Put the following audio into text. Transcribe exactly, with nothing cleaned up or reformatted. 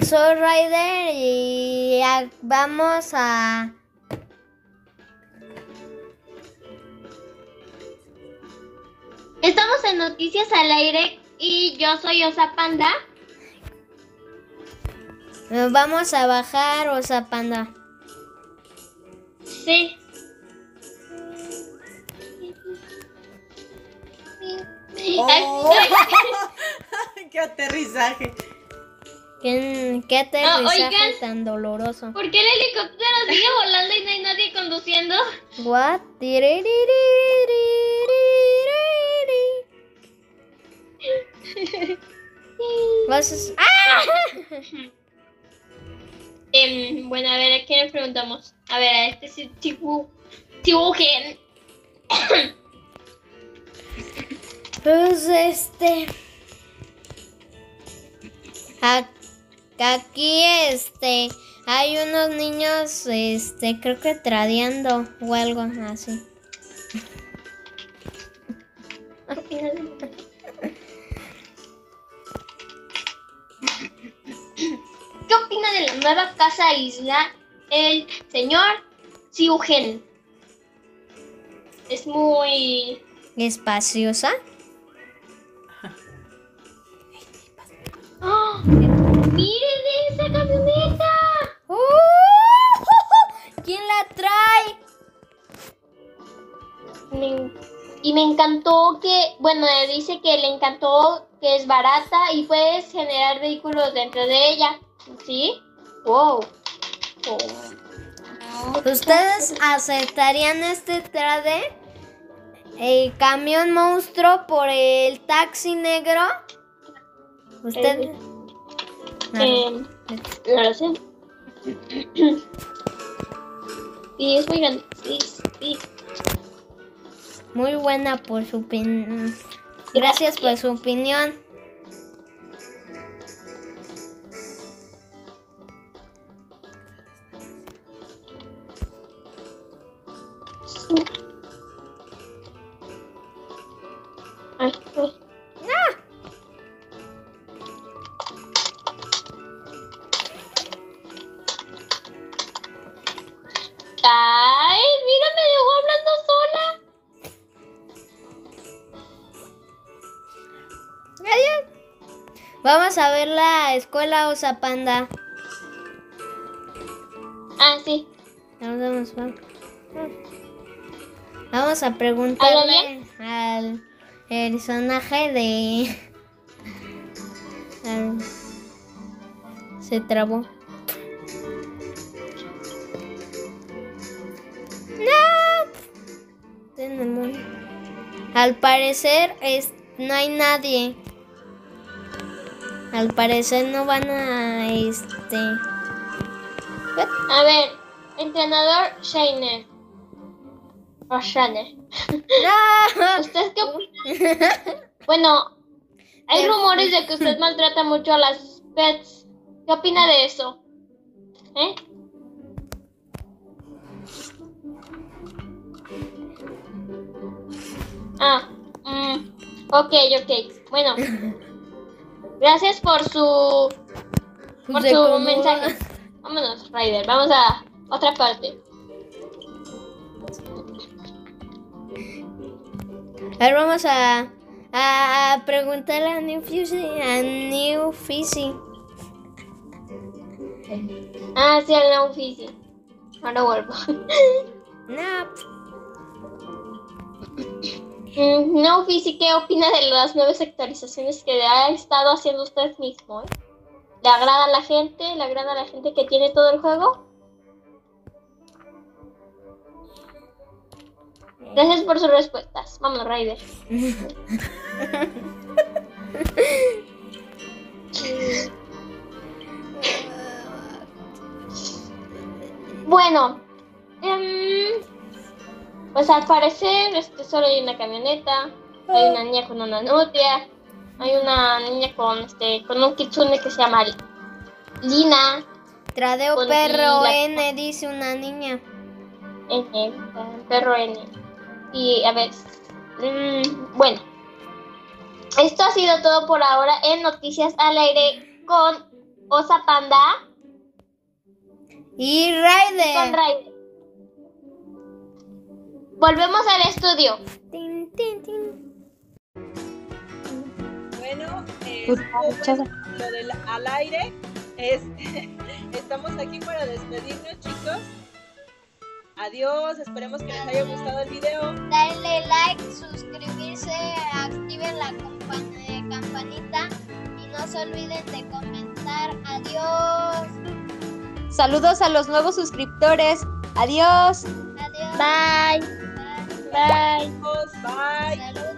soy Ryder y vamos a... Estamos en Noticias al Aire y yo soy Osa Panda. Vamos a bajar Osa Panda. Sí. Oh. ¡Qué aterrizaje! ¿Qué, qué aterrizaje no, oigan, tan doloroso? ¿Por qué el helicóptero sigue volando y no hay nadie conduciendo? What? ¿Vas a... ¡Ah! Eh, bueno, a ver, ¿a quién le preguntamos? A ver, a este sí, Tibu, Tibugen. Pues este... Aquí este... Hay unos niños, este, creo que tradeando o algo así. ¿Qué opina de la nueva casa isla el señor Tibugen? Es muy... ¿Espaciosa? ¡Oh! ¡Miren esa camioneta! ¡Oh! ¿Quién la trae? Me, y me encantó que, bueno, dice que le encantó que es barata y puedes generar vehículos dentro de ella. ¿Sí? ¡Wow! Oh. ¿Ustedes aceptarían este trade? ¿El camión monstruo por el taxi negro? ¿Usted? Eh, eh, no lo sé. Sí, es muy grande. Sí, sí. Muy buena por su opinión. Gracias por su opinión. Ay, ay. Ay, mira, me dejó hablando sola. Vamos a ver la escuela Osa Panda. Ah, sí. Vamos, vamos, vamos a preguntarle al personaje de... al... Se trabó. ¡No! Al parecer es... no hay nadie. Al parecer no van a... este... A ver, entrenador Shainer. O Shainer. ¡No! ¿Usted qué opina? Bueno, hay rumores de que usted maltrata mucho a las pets. ¿Qué opina de eso? ¿Eh? Ah, mm, ok, ok. Bueno, gracias por su por De su cómo- mensaje. Vámonos, Ryder. Vamos a otra parte. A ver, vamos a, a, a preguntarle a New Fizzy. A New Fizzy. Ah, sí, al no físico. Ahora vuelvo. No. Mm, no, Fizzy, ¿qué opina de las nuevas actualizaciones que ha estado haciendo usted mismo? ¿eh? ¿Le agrada a la gente? ¿Le agrada a la gente que tiene todo el juego? Gracias por sus respuestas. Vámonos, Ryder. Bueno, um, pues al parecer este, solo hay una camioneta, hay una niña con una nutria, hay una niña con este con un kitsune que se llama Lina. Tradeo Con perro la- N, dice una niña. N, perro N. Y a ver, mmm, bueno, esto ha sido todo por ahora en Noticias al Aire con Osa Panda Y y con Raider. Raider. Volvemos al estudio. Tin, tin, tin. Bueno, eh, Pues, estuvo bueno muchas- lo del al aire. Este, estamos aquí para despedirnos, chicos. Adiós, esperemos que les haya gustado el video. Dale like, suscribirse, activen la campan- eh, campanita y no se olviden de comentar. Adiós. Saludos a los nuevos suscriptores. Adiós. Adiós. Bye. Bye. Bye. Bye. Saludos.